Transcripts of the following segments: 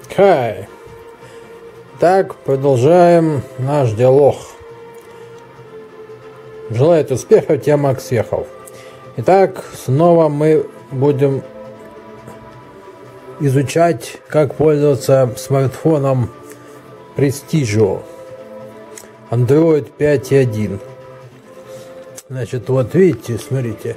Хай. Так, продолжаем наш диалог. Желает успехов, тема успехов. Итак, снова мы будем изучать, как пользоваться смартфоном Prestigio Android 5.1. Значит, вот видите, смотрите.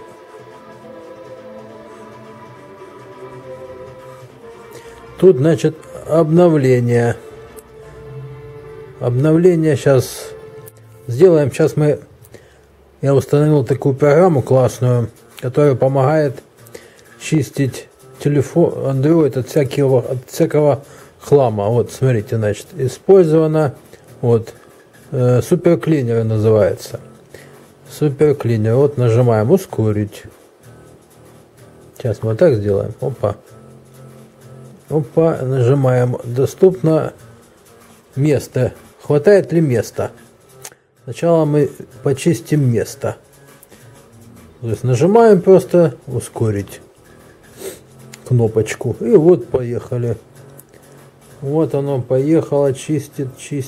Тут, значит, обновление. Обновление сейчас сделаем. Сейчас я установил такую программу классную, которая помогает чистить телефон Android от всякого хлама. Вот, смотрите, значит, использовано. Вот, суперклинер называется. Суперклинер. Вот нажимаем ускорить. Сейчас мы вот так сделаем. Опа. Опа, нажимаем. Доступно место. Хватает ли места? Сначала мы почистим место. То есть нажимаем просто ускорить кнопочку. И вот поехали. Вот оно поехало, чистит.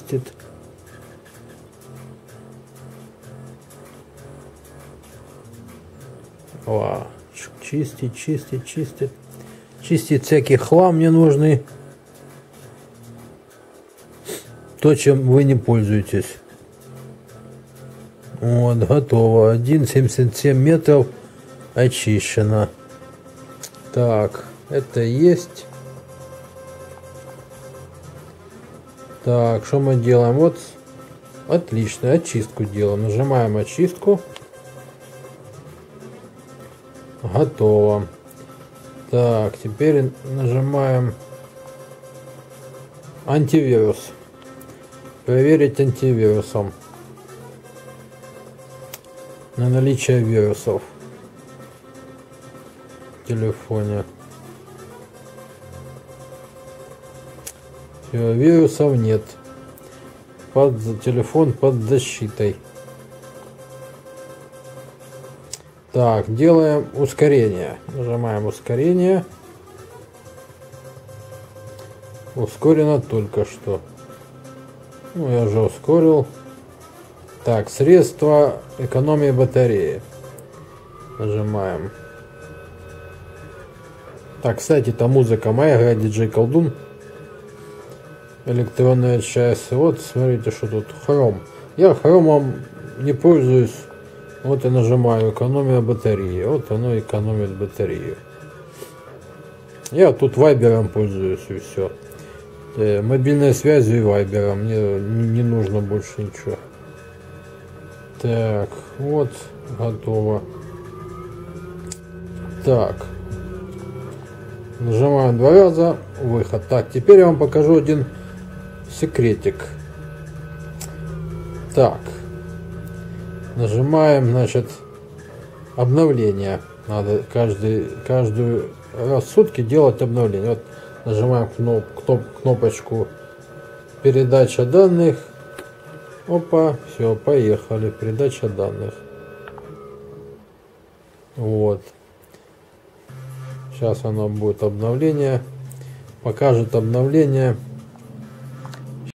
О, чистит. Чистит всякий хлам ненужный. То, чем вы не пользуетесь. Вот, готово. 1,77 метров очищено. Так, это есть. Так, что мы делаем? Вот, отлично, очистку делаем. Нажимаем очистку. Готово. Так, теперь нажимаем антивирус. Проверить антивирусом. На наличие вирусов в телефоне. Все, вирусов нет. Телефон под защитой. Так, делаем ускорение. Нажимаем ускорение. Ускорено только что. Ну, я уже ускорил. Так, средства экономии батареи. Нажимаем. Так, кстати, это музыка моя, играет диджей Колдун. Электронная часть. Вот, смотрите, что тут. Хром. Я хромом не пользуюсь. Вот я нажимаю экономия батареи. Вот оно экономит батарею. Я тут вайбером пользуюсь и все. Мобильной связью и вайбером. Мне не нужно больше ничего. Так, вот, готово. Так. Нажимаем 2 раза. Выход. Так, теперь я вам покажу один секретик. Так. Нажимаем, значит, обновление. Надо каждую раз в сутки делать обновление. Вот нажимаем кнопочку передача данных. Опа, все, поехали. Передача данных. Вот. Сейчас оно будет обновление. Покажет обновление.